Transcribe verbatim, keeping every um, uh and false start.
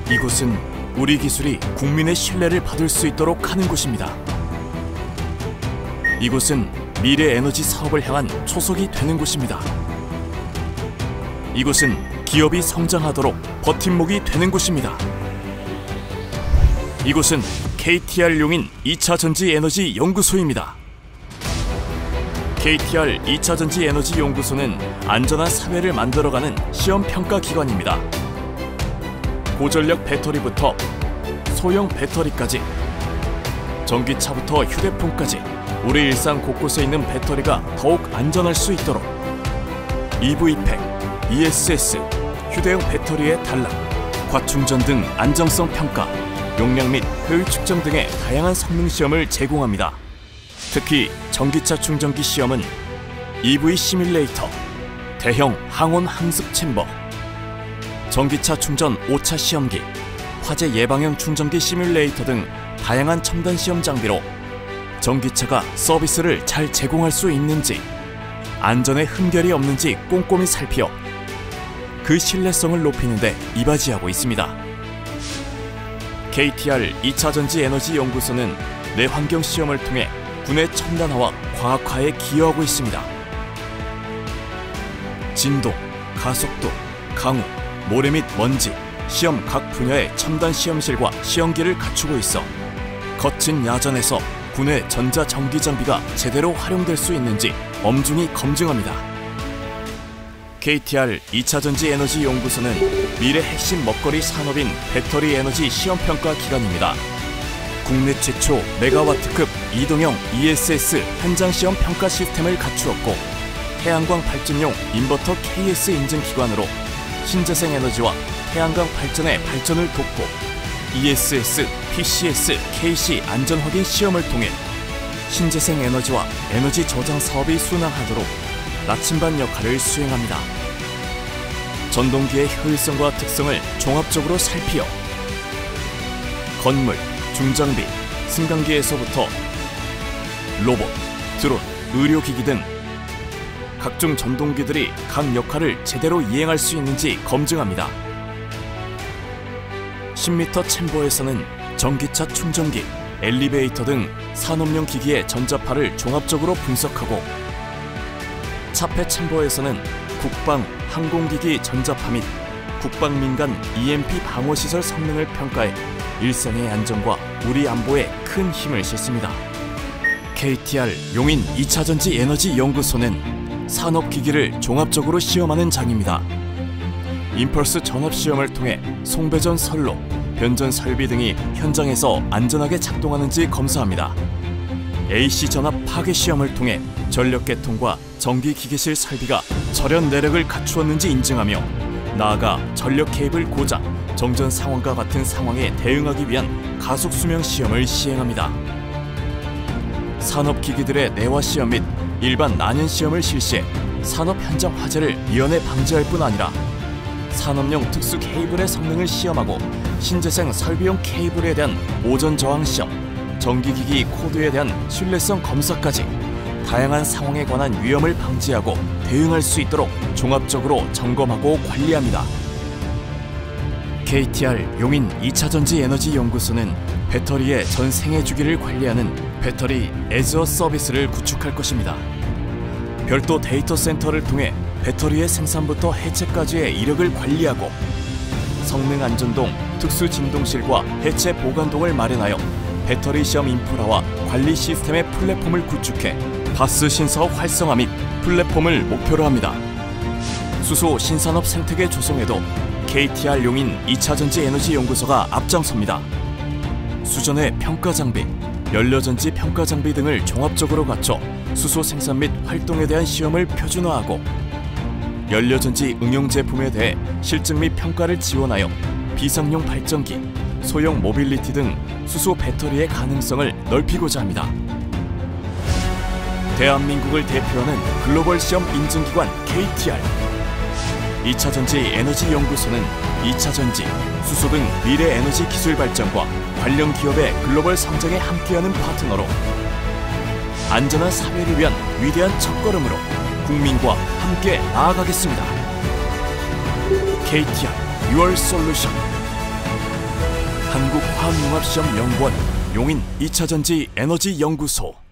이곳은 우리 기술이 국민의 신뢰를 받을 수 있도록 하는 곳입니다. 이곳은 미래 에너지 사업을 향한 초석이 되는 곳입니다. 이곳은 기업이 성장하도록 버팀목이 되는 곳입니다. 이곳은 케이티알 용인 이 차 전지 에너지 연구소입니다. 케이티알 이 차 전지 에너지 연구소는 안전한 사회를 만들어가는 시험 평가 기관입니다. 고전력 배터리부터 소형 배터리까지, 전기차부터 휴대폰까지 우리 일상 곳곳에 있는 배터리가 더욱 안전할 수 있도록 이브이팩, 이에스에스, 휴대용 배터리의 단락, 과충전 등 안정성 평가, 용량 및 효율 측정 등의 다양한 성능 시험을 제공합니다. 특히 전기차 충전기 시험은 이브이 시뮬레이터, 대형 항온 항습 챔버, 전기차 충전 오 차 시험기, 화재 예방형 충전기 시뮬레이터 등 다양한 첨단 시험 장비로 전기차가 서비스를 잘 제공할 수 있는지, 안전에 흠결이 없는지 꼼꼼히 살피어 그 신뢰성을 높이는 데 이바지하고 있습니다. 케이티알 이 차 전지 에너지 연구소는 내환경 시험을 통해 군의 첨단화와 과학화에 기여하고 있습니다. 진동, 가속도, 강우, 모래 및 먼지, 시험 각 분야의 첨단 시험실과 시험기를 갖추고 있어 거친 야전에서 군의 전자전기 장비가 제대로 활용될 수 있는지 엄중히 검증합니다. 케이티알 이 차 전지 에너지 연구소는 미래 핵심 먹거리 산업인 배터리 에너지 시험평가 기관입니다. 국내 최초 메가와트급 이동형 이에스에스 현장 시험 평가 시스템을 갖추었고, 태양광 발전용 인버터 케이에스 인증 기관으로 신재생 에너지와 태양광 발전의 발전을 돕고, 이에스에스, 피씨에스, 케이씨 안전 확인 시험을 통해 신재생 에너지와 에너지 저장 사업이 순항하도록 나침반 역할을 수행합니다. 전동기의 효율성과 특성을 종합적으로 살피어 건물, 중장비, 승강기에서부터 로봇, 드론, 의료기기 등 각종 전동기들이 각 역할을 제대로 이행할 수 있는지 검증합니다. 십 미터 챔버에서는 전기차 충전기, 엘리베이터 등 산업용 기기의 전자파를 종합적으로 분석하고, 차폐 챔버에서는 국방, 항공기기 전자파 및 국방 민간 이엠피 방어시설 성능을 평가해 일상의 안전과 우리 안보에 큰 힘을 싣습니다. 케이티알 용인 이 차 전지 에너지 연구소는 산업기기를 종합적으로 시험하는 장입니다. 임펄스 전압 시험을 통해 송배전 선로, 변전 설비 등이 현장에서 안전하게 작동하는지 검사합니다. 에이씨 전압 파괴 시험을 통해 전력 계통과 전기 기계실 설비가 절연 내력을 갖추었는지 인증하며, 나아가 전력 케이블 고장, 정전 상황과 같은 상황에 대응하기 위한 가속 수명 시험을 시행합니다. 산업기기들의 내화 시험 및 일반 난연 시험을 실시해 산업 현장 화재를 미연에 방지할 뿐 아니라 산업용 특수 케이블의 성능을 시험하고, 신재생 설비용 케이블에 대한 오전 저항 시험, 전기기기 코드에 대한 신뢰성 검사까지 다양한 상황에 관한 위험을 방지하고 대응할 수 있도록 종합적으로 점검하고 관리합니다. 케이티알 용인 이 차 전지 에너지 연구소는 배터리의 전 생애 주기를 관리하는 배터리 애즈어 서비스를 구축할 것입니다. 별도 데이터 센터를 통해 배터리의 생산부터 해체까지의 이력을 관리하고, 성능 안전동, 특수 진동실과 해체 보관동을 마련하여 배터리 시험 인프라와 관리 시스템의 플랫폼을 구축해 바스 신사업 활성화 및 플랫폼을 목표로 합니다. 수소 신산업 생태계 조성에도 케이티알 용인 이 차 전지 에너지 연구소가 앞장섭니다. 수전의 평가 장비, 연료전지 평가 장비 등을 종합적으로 갖춰 수소 생산 및 활동에 대한 시험을 표준화하고, 연료전지 응용 제품에 대해 실증 및 평가를 지원하여 비상용 발전기, 소형 모빌리티 등 수소 배터리의 가능성을 넓히고자 합니다. 대한민국을 대표하는 글로벌 시험 인증기관 케이티알 이 차 전지 에너지 연구소는 이 차 전지, 수소 등 미래 에너지 기술 발전과 관련 기업의 글로벌 성장에 함께하는 파트너로 안전한 사회를 위한 위대한 첫걸음으로 국민과 함께 나아가겠습니다. 케이티알 Your Solution. 한국화학융합시험연구원 용인 이 차전지 에너지 연구소.